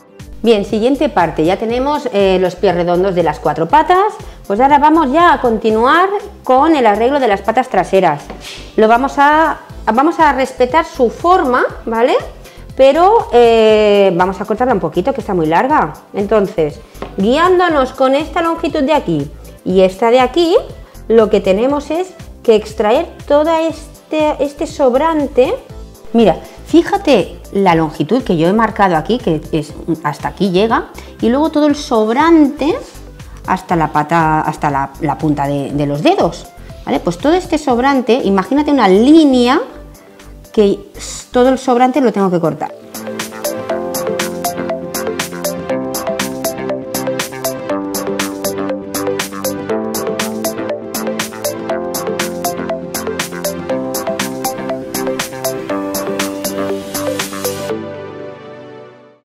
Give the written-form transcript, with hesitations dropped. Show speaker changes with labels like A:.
A: Bien, siguiente parte, ya tenemos los pies redondos de las 4 patas, pues ahora vamos ya a continuar con el arreglo de las patas traseras. Vamos a respetar su forma, ¿vale? Pero vamos a cortarla un poquito, que está muy larga. Entonces, guiándonos con esta longitud de aquí y esta de aquí, lo que tenemos es que extraer todo este sobrante. Mira, fíjate la longitud que yo he marcado aquí, que es hasta aquí llega, y luego todo el sobrante hasta la pata, hasta la punta de los dedos, ¿vale? Pues todo este sobrante, imagínate una línea que todo el sobrante lo tengo que cortar.